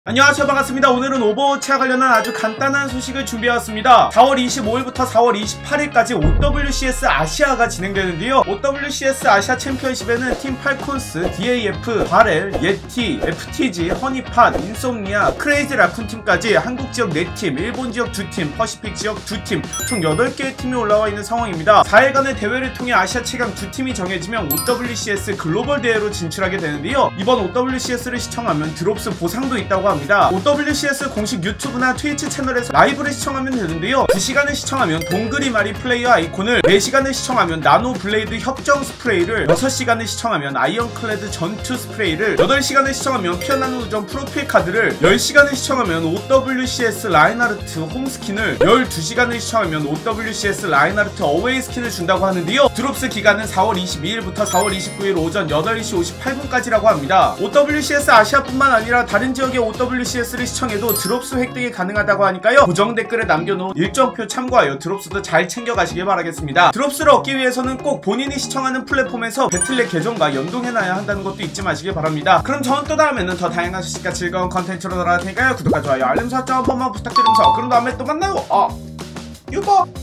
안녕하세요, 반갑습니다. 오늘은 오버워치와 관련한 아주 간단한 소식을 준비해왔습니다. 4월 25일부터 4월 28일까지 OWCS 아시아가 진행되는데요. OWCS 아시아 챔피언십에는 팀 팔콘스, DAF, 바렐, 예티, FTG, 허니팟, 인솜니아, 크레이지 라쿤 팀까지 한국 지역 4팀, 일본 지역 2팀, 퍼시픽 지역 2팀, 총 8개의 팀이 올라와 있는 상황입니다. 4일간의 대회를 통해 아시아 최강 2팀이 정해지면 OWCS 글로벌 대회로 진출하게 되는데요. 이번 OWCS를 시청하면 드롭스 보상도 있다고 합니다. OWCS 공식 유튜브나 트위치 채널에서 라이브를 시청하면 되는데요. 2시간을 시청하면 동그리마리 플레이어 아이콘을, 4시간을 시청하면 나노 블레이드 협정 스프레이를, 6시간을 시청하면 아이언클레드 전투 스프레이를, 8시간을 시청하면 피어나는 우정 프로필 카드를, 10시간을 시청하면 OWCS 라인하르트 홈스킨을, 12시간을 시청하면 OWCS 라인하르트 어웨이 스킨을 준다고 하는데요. 드롭스 기간은 4월 22일부터 4월 29일 오전 8시 58분까지라고 합니다. OWCS 아시아뿐만 아니라 다른 지역의 OWCS를 시청해도 드롭스 획득이 가능하다고 하니까요. 고정 댓글에 남겨놓은 일정표 참고하여 드롭스도 잘 챙겨가시길 바라겠습니다. 드롭스를 얻기 위해서는 꼭 본인이 시청하는 플랫폼에서 배틀넷 계정과 연동해놔야 한다는 것도 잊지 마시길 바랍니다. 그럼 저는 또 다음에는 더 다양한 소식과 즐거운 컨텐츠로 돌아올 테니까요. 구독과 좋아요, 알림 설정 한 번만 부탁드리면서 그럼 다음에 또 만나요. 유버!